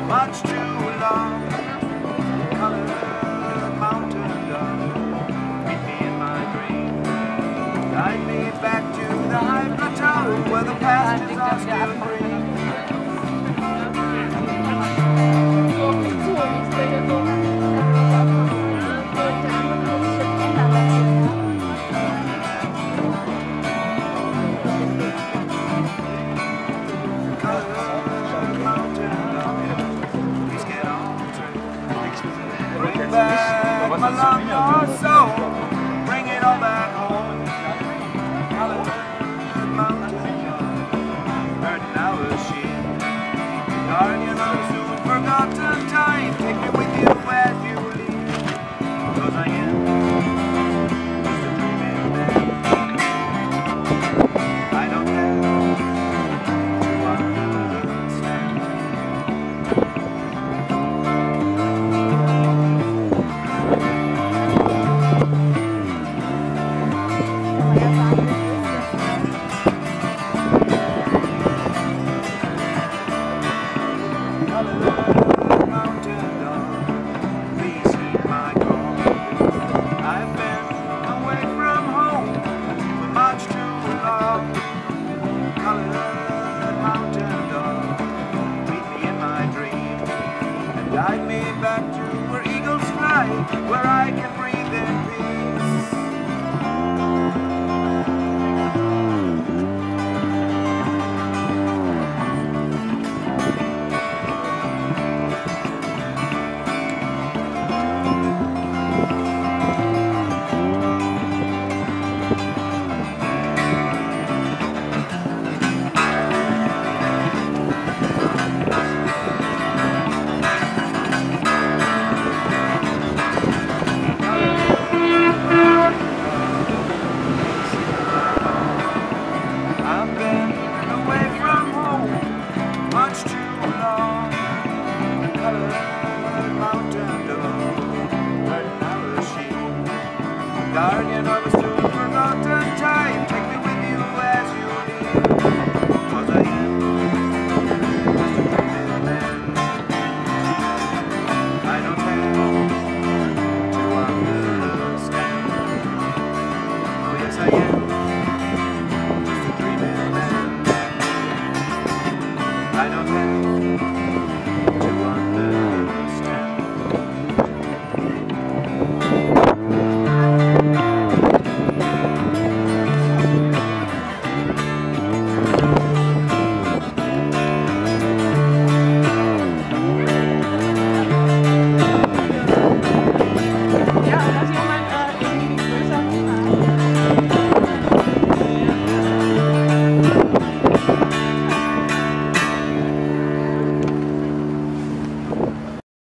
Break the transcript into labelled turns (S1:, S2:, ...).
S1: much too long. Colored mountain dove, meet me in my dream. Guide me back to the high plateau where the pastures are still green. Bring back my love, your soul. Bring it all back home. Colored mountain dove, burden our sheep. Guardian of soon forgotten time, take me with you as you leave. 'Cause I am just a dreaming man. I don't have to understand. Mountain dove, please heed my call. I've been away from home for much too long. Colored mountain dove, meet me in my dream and guide me back to where eagles fly, where I can breathe in peace. I've been away from home much too long. Colored mountain dove, burden our sheep. Guardian of a soon forgotten time, take me with you as you leave. 'Cause I am just a dreaming man. I don't have to understand. Oh yes, I am. I don't have